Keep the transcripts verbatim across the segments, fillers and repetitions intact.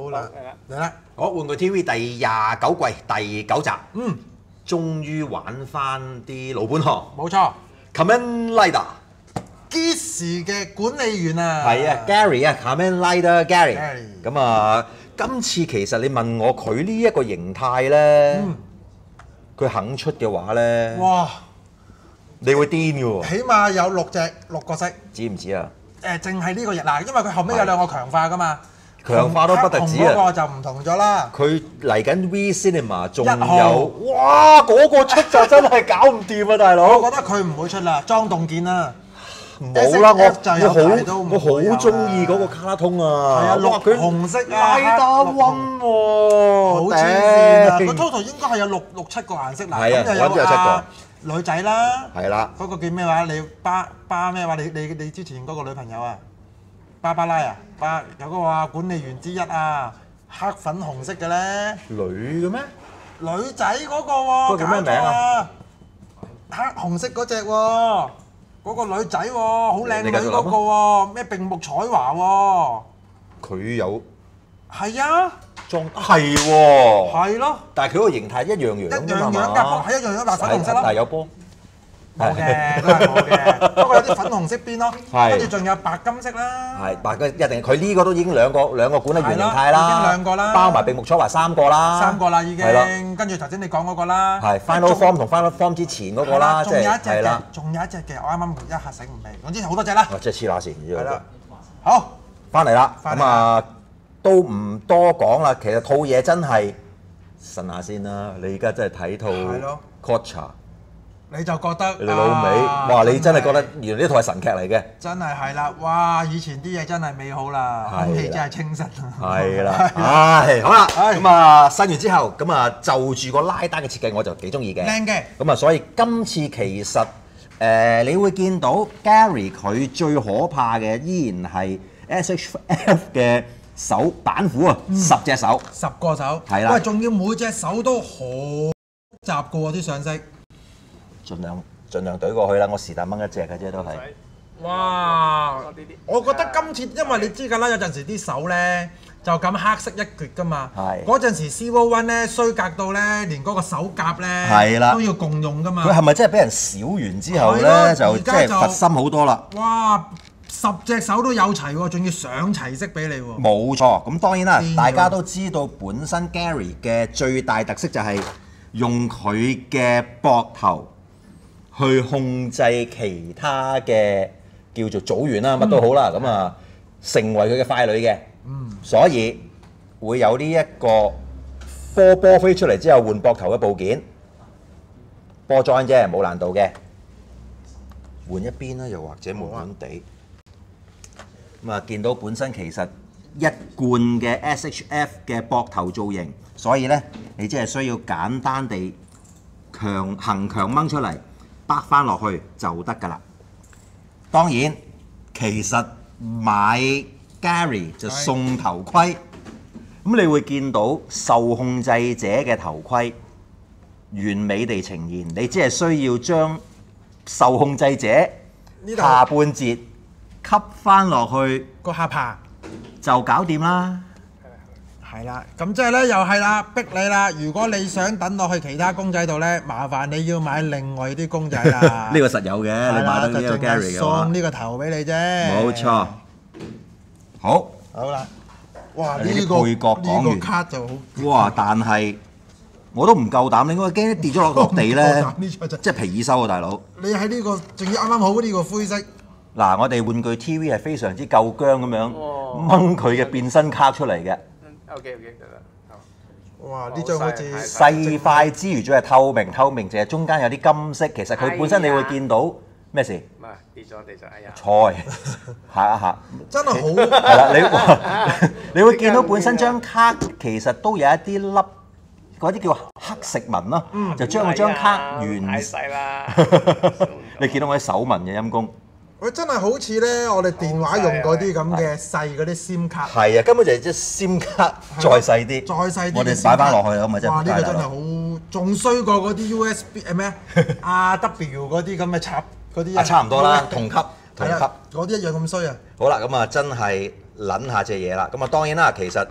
好啦，嚟啦， 好，玩具 T V 第廿九季第九集， 嗯， 終於玩翻啲老本行冇錯 ，Kamen Rider。 基時嘅管理員啊， 係啊 ，Gary 啊 ，Kamen Rider Gary。 Gary 咁啊，今次其實你問我佢呢一個形態咧，佢肯出嘅話咧， 哇， 你會癲嘅喎， 起碼有六隻六個色， 知唔知啊？ 誒，淨係呢個日嗱，因為佢後尾有兩個強化噶嘛， 強化都不特止啊！ 紅嗰個就唔同咗啦。 佢嚟緊 V Cinema 仲有， 一號哇！嗰個出就真係搞唔掂啊，大佬！ 我覺得佢唔會出啦，裝動件啦。 冇啦，我 S F 就有排都我唔會有啦好我好中意嗰個卡通啊！ 係啊，綠哇佢紅色啊， 拉打溫喎， 好黐線啊！ 頂佢 total 應該係有六六七個顏色嗱， 係啊咁又有我諗有七個啊女仔啦， 係啦， 嗰個叫咩話？你巴巴咩話？你你你之前嗰個女朋友啊，芭芭拉啊，巴有嗰個話管理員之一啊，黑粉紅色嘅咧， 女嘅咩？ 女仔嗰個喎， 嗰個叫咩名啊搞錯啊？黑紅色嗰只喎，嗰個女仔喎，好靚女你繼續諗啊嗰個喎，咩並木彩華喎， 佢有係啊， 裝係喎， 係咯， 但係佢個形態一樣一樣樣樣㗎， 嘛係一樣樣，但係粉紅色咯但。係有波。 冇嘅，都係冇嘅。不過有啲粉紅色邊咯， 係跟住仲有白金色啦。 係，白嘅一定，佢呢個都已經兩個兩個管理員形態係啦已經啦， 兩個啦包埋並木彩華三個啦， 三個啦已經係啦，， 跟住頭先你講嗰個啦。 係 Final Form 同 Final Form 之前嗰個啦，即仲有一隻嘅係係啦，， 仲有一隻嘅，我啱啱一下醒唔起。總之好多隻啦。 哇！即係黐乸線，呢個係啦，好， 翻嚟啦， 返嚟咁啊都唔多講啦。其實套嘢真係呻下先啦。你而家真係睇套係咯 Kocha， 你就覺得你老味， 啊哇！你真係覺得係原來呢套係神劇嚟嘅。 真係係啦，哇！以前啲嘢真係美好啦， 係啦空氣真係清新啊。 係啦，唉，好啦， 係咁啊，新完之後，咁啊就住個拉單嘅設計，我就幾中意嘅。 靚嘅， 咁啊，所以今次其實誒、呃，你會見到 Gary 佢最可怕嘅依然係 S H F 嘅手板斧啊，十隻手。 十個手， 係啦喂，仲要每隻手都好雜嘅喎啲上色。 盡量盡量懟過去啦，我是但掹一隻嘅啫，都係。 哇！我覺得今次因為你知㗎啦，有陣時啲手咧就咁黑色一撅㗎嘛。 係嗰陣時 C O one 咧衰格到咧，連嗰個手夾咧係啦都要共用㗎嘛。 佢係咪真係俾人少完之後係咯咧，就即而家就係佛心好多啦？ 哇！十隻手都有齊喎，仲要上齊色俾你喎。 冇錯，咁當然啦癲，咗大家都知道本身 Gary 嘅最大特色就係用佢嘅膊頭去控制其他嘅叫做組員啦，乜都好啦，咁啊成為佢嘅傀儡嘅。 嗯， 所以會有呢一個波波飛出嚟之後換膊頭嘅部件，波 join 啫，冇難度嘅。換一邊啦，又或者悶悶地。咁啊，見到本身其實一貫嘅 S H F 嘅膊頭造型，所以咧你只係需要簡單地強行強掹出嚟，掰翻落去就得㗎啦。當然，其實買 Gary 就送頭盔，咁你會見到受控制者嘅頭盔完美地呈現，你只係需要將受控制者呢度下半截吸翻落去個下巴就搞掂啦。 係啦，咁即係咧又係啦，逼你啦。如果你想等落去其他公仔度咧，麻煩你要買另外啲公仔啦。 呢個實有嘅， 係你買啦， 到呢個就淨 Gary 係嘅話送，呢個頭俾你啫。 冇錯。好， 好啦，哇！ 呢啲呢個配角講完呢個卡就好。 哇！但係我都唔夠膽，你應該驚跌咗落落地咧唔夠膽呢個，真即係皮爾收啊，大佬。 你喺呢個仲要啱啱好呢個灰色。 嗱，我哋玩具 T V 係非常之夠姜咁樣掹佢嘅變身卡出嚟嘅， OK OK 得啦。 哇！呢張好似細塊之餘仲係透明，透明淨係中間有啲金色。其實佢本身你會見到咩事？ 唔係跌咗跌咗，哎呀！ 菜下一下。 真係好係啦，你哇你會見到本身張卡其實都有一啲粒嗰啲叫黑色紋咯，就將嗰張卡太完。 細啦。 你見到我啲手紋嘅陰公， 喂，真係好似咧，我哋電話用嗰啲咁嘅細嗰啲 SIM 卡， 係啊，根本就係隻 SIM 卡再細啲， 再細啲嘅我哋 SIM 擺翻落卡去啦，咁咪真哇！ 係呢個真係係好，仲衰過嗰啲 U S B 誒咩啊 W 嗰啲咁嘅插嗰啲啊，差唔多啦，同級同級。 係啦，嗰啲一樣咁衰啊！ 好啦，咁啊真係撚下隻嘢啦。咁啊當然啦，其實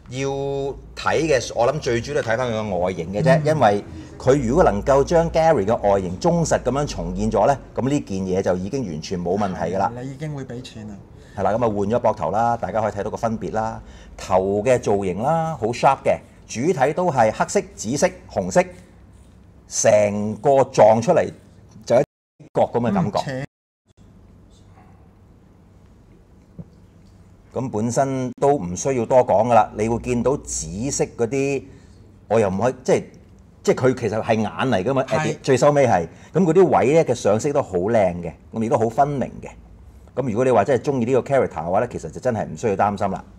要睇嘅，我諗最主要係睇翻佢嘅外形嘅啫，因為佢如果能夠將 Gary 嘅外形忠實咁樣重現咗咧，咁呢件嘢就已經完全冇問題㗎啦。 你已經會俾錢啦。 係啦，咁啊換咗膊頭啦，大家可以睇到個分別啦。頭嘅造型啦，好 sharp 嘅，主體都係黑色、紫色、紅色，成個撞出嚟就一角咁嘅感覺。咁、嗯、本身都唔需要多講噶啦，你會見到紫色嗰啲，我又唔可以即係即係佢其實係眼嚟噶嘛，最收尾係咁嗰啲位咧嘅上色都好靚嘅，咁亦都好分明嘅。咁如果你話真係中意呢個 character 嘅話咧，其實就真係唔需要擔心啦。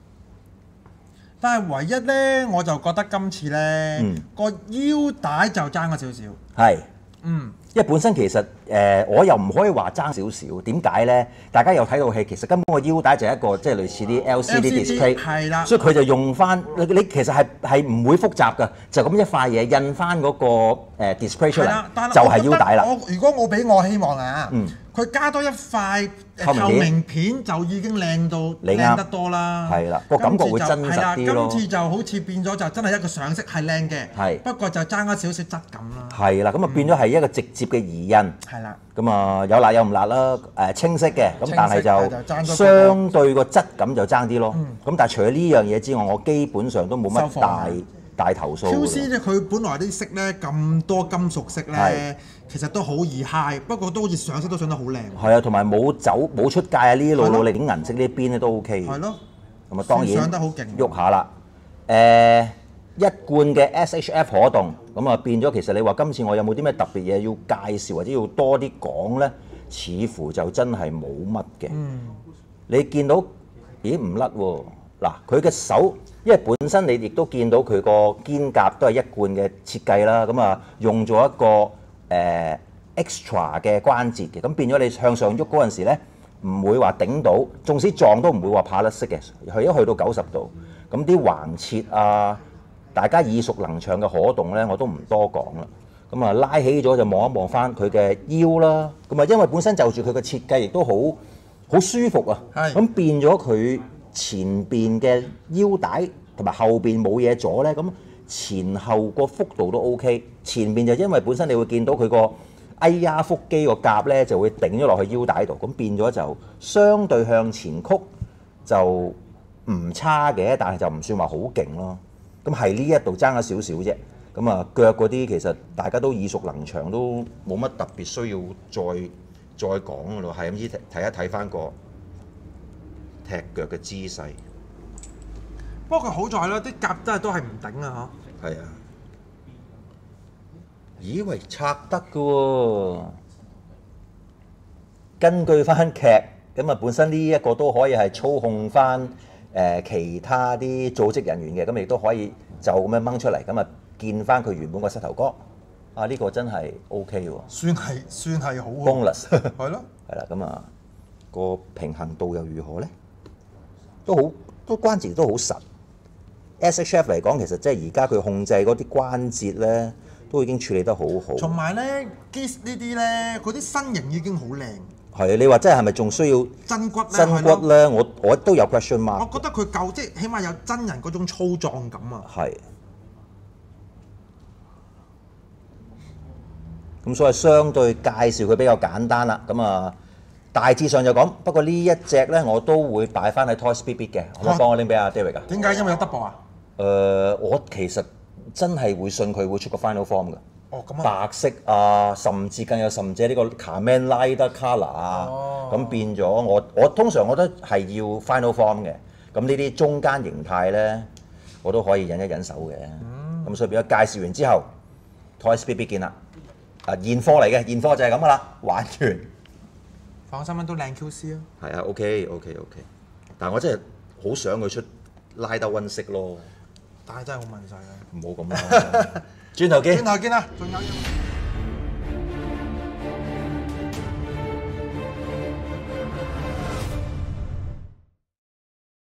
但係唯一咧，我就覺得今次咧個、嗯、腰帶就爭咗少少。係，嗯。 因為本身其實誒、呃，我又唔可以話爭少少，點解咧？大家有睇到戲，其實根本個腰帶就係一個即係類似啲 L C D display， 係啦，所以佢就用翻你你其實係係唔會複雜㗎，就咁一塊嘢印翻嗰個 display 出嚟，就係腰帶啦。 我如果我俾我希望啊，嗯，佢加多一塊透明片就已經靚到靚得多啦。係啦，個感覺會真實啲咯。今次就好似變咗就真係一個上色係靚嘅，係不過就爭咗少少質感啦。係啦， 咁啊變咗係一個直接嘅移印。係啦，咁啊有辣有唔辣啦，誒清晰嘅，咁但係就相對個質感就爭啲咯。咁但係除咗呢樣嘢之外，我基本上都冇乜大大投訴。 Q C 咧，佢本來啲色咧咁多金屬色咧，其實都好易 high，不過都好似上色都上得好靚。 係啊，同埋冇走冇出界啊！呢啲路路你啲銀色呢邊咧都 OK。係咯。咁啊當然上得好勁， 喐下啦。誒一貫嘅 S H F 可動，咁啊變咗其實你話今次我有冇啲咩特別嘢要介紹或者要多啲講咧？似乎就真係冇乜嘅。嗯。你見到咦唔甩喎？嗱，佢嘅手，因為本身你亦都見到佢個肩胛都係一貫嘅設計啦，咁啊用咗一個誒、呃、extra 嘅關節嘅，咁變咗你向上喐嗰陣時咧，唔會話頂到，縱使撞都唔會話怕甩色嘅，佢一去到九十度，咁啲橫切啊，大家耳熟能詳嘅可動咧，我都唔多講啦。咁啊拉起咗就望一望翻佢嘅腰啦，咁啊因為本身就住佢嘅設計亦都好好舒服啊，咁變咗佢。前邊嘅腰帶同埋後邊冇嘢阻咧，咁前後個幅度都 OK。前面就因為本身你會見到佢個哎呀腹肌個夾咧就會頂咗落去腰帶度，咁變咗就相對向前曲就唔差嘅，但係就唔算話好勁咯。咁係呢一度爭咗少少啫。咁啊腳嗰啲其實大家都耳熟能詳，都冇乜特別需要再再講嘅咯。係咁依睇一睇翻個踢腳嘅姿勢， 不過佢好在啦，啲甲真係都係唔頂啊！嗬， 係啊，以為拆得嘅喎。根據翻劇咁啊，本身呢一個都可以係操控翻誒、呃、其他啲組織人員嘅，咁亦都可以就咁樣掹出嚟，咁啊見翻佢原本個膝頭哥啊！呢、呢個真係 O K 喎， 算係算係好 bonus 係咯， 係啦，咁啊個平衡度又如何咧？都好，都關節都好實。S H F 嚟講，其實即係而家佢控制嗰啲關節咧，都已經處理得好好。 同埋咧 Geats 呢啲咧，嗰啲身形已經好靚。 係啊，你話真係係咪仲需要真骨咧？ 真骨咧，我我都有 question mark。 我覺得佢夠，即係起碼有真人嗰種粗壯感啊。 係。咁所以相對介紹佢比較簡單啦。咁啊。大致上就咁，不過呢一隻咧我都會擺翻喺 Toys B B 嘅，可唔可以幫我拎俾阿 David 啊？ 點解？因為有 double 啊？ 誒、呃，我其實真係會信佢會出個 final form 嘅。 哦，咁啊！ 白色啊，甚至更有甚者呢個 Kamen Rider Color 啊，咁、哦、變咗我我通常我都係要 final form 嘅。咁呢啲中間形態咧，我都可以忍一忍手嘅。咁、嗯、所以變咗介紹完之後 ，Toys B B 見啦。啊，現貨嚟嘅，現貨就係咁噶啦，玩完。 放心啦，都靚 Q C 啊！ 係啊 ，OK OK OK， 但係我真係好想佢出拉得溫色咯。 但係真係好問世啊！ 唔好咁啦，轉頭見。 轉頭見啦，仲有。